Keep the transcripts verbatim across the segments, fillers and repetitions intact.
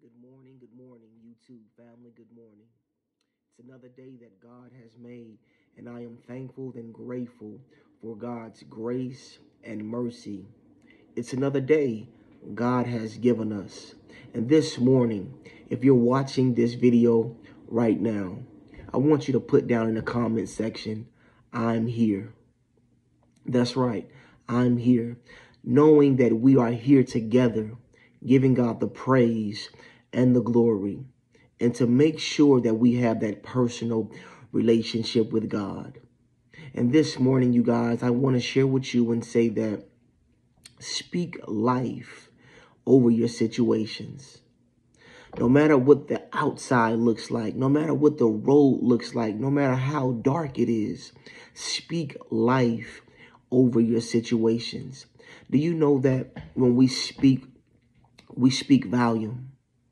Good morning, good morning, YouTube family, good morning. It's another day that God has made, and I am thankful and grateful for God's grace and mercy. It's another day God has given us. And this morning, if you're watching this video right now, I want you to put down in the comment section, I'm here. That's right, I'm here. Knowing that we are here together, giving God the praise and the glory, and to make sure that we have that personal relationship with God. And this morning, you guys, I want to share with you and say that speak life over your situations. No matter what the outside looks like, no matter what the road looks like, no matter how dark it is, speak life over your situations. Do you know that when we speak, we speak volume?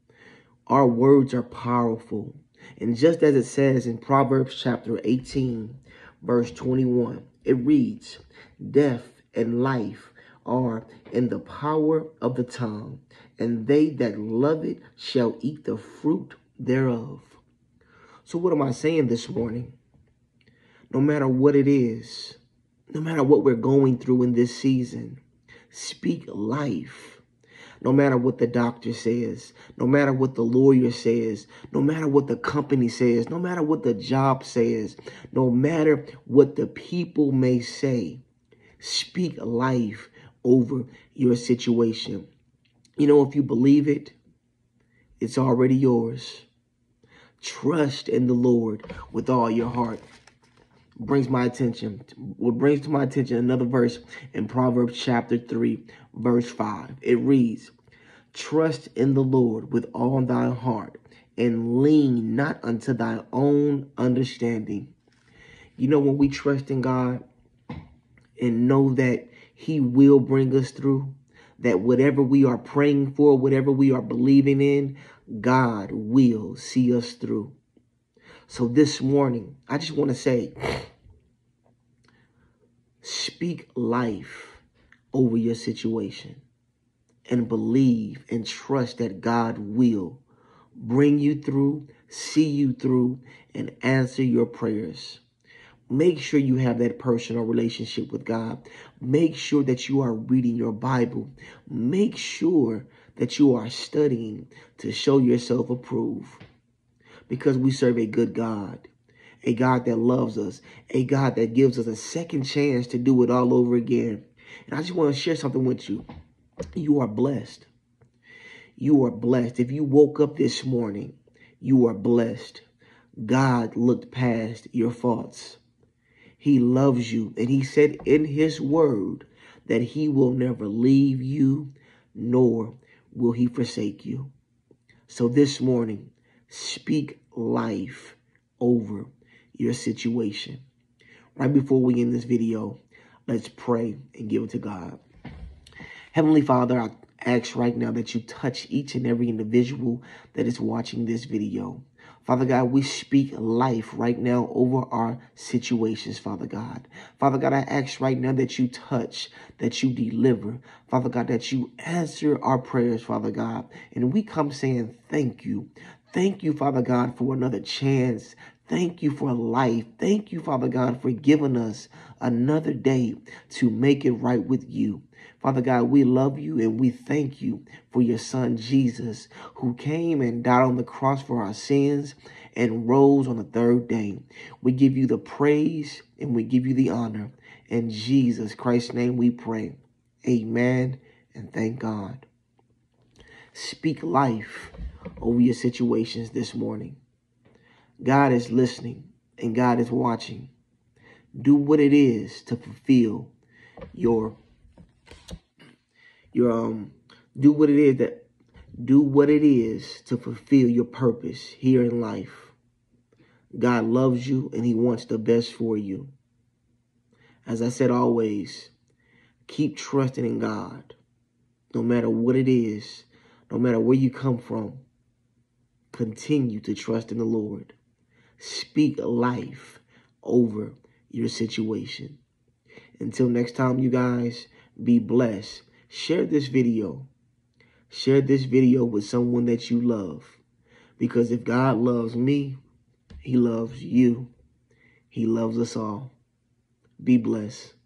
Our words are powerful. And just as it says in Proverbs chapter eighteen, verse twenty-one, it reads, death and life are in the power of the tongue, and they that love it shall eat the fruit thereof. So what am I saying this morning? No matter what it is, no matter what we're going through in this season, speak life. No matter what the doctor says, no matter what the lawyer says, no matter what the company says, no matter what the job says, no matter what the people may say, speak life over your situation. You know, if you believe it, it's already yours. Trust in the Lord with all your heart. Brings my attention, what brings to my attention another verse in Proverbs chapter three, verse five. It reads, trust in the Lord with all thy heart, and lean not unto thy own understanding. You know, when we trust in God and know that he will bring us through, that whatever we are praying for, whatever we are believing in, God will see us through. So this morning, I just want to say, speak life over your situation and believe and trust that God will bring you through, see you through, and answer your prayers. Make sure you have that personal relationship with God. Make sure that you are reading your Bible. Make sure that you are studying to show yourself approved, because we serve a good God. A God that loves us, a God that gives us a second chance to do it all over again. And I just want to share something with you. You are blessed. You are blessed. If you woke up this morning, you are blessed. God looked past your faults. He loves you. And he said in his word that he will never leave you, nor will he forsake you. So this morning, speak life over your situation. Right before we end this video, let's pray and give it to God. Heavenly Father, I ask right now that you touch each and every individual that is watching this video. Father God, we speak life right now over our situations, Father God. Father God, I ask right now that you touch, that you deliver, Father God, that you answer our prayers, Father God. And we come saying thank you. Thank you, Father God, for another chance. Thank you for life. Thank you, Father God, for giving us another day to make it right with you. Father God, we love you and we thank you for your son, Jesus, who came and died on the cross for our sins and rose on the third day. We give you the praise and we give you the honor. In Jesus Christ's name we pray. Amen and thank God. Speak life over your situations this morning. God is listening and God is watching. Do what it is to fulfill your your um do what it is that do what it is to fulfill your purpose here in life. God loves you and he wants the best for you. As I said always, keep trusting in God. No matter what it is, no matter where you come from, continue to trust in the Lord. Speak life over your situation. Until next time, you guys, be blessed. Share this video. Share this video with someone that you love. Because if God loves me, he loves you. He loves us all. Be blessed.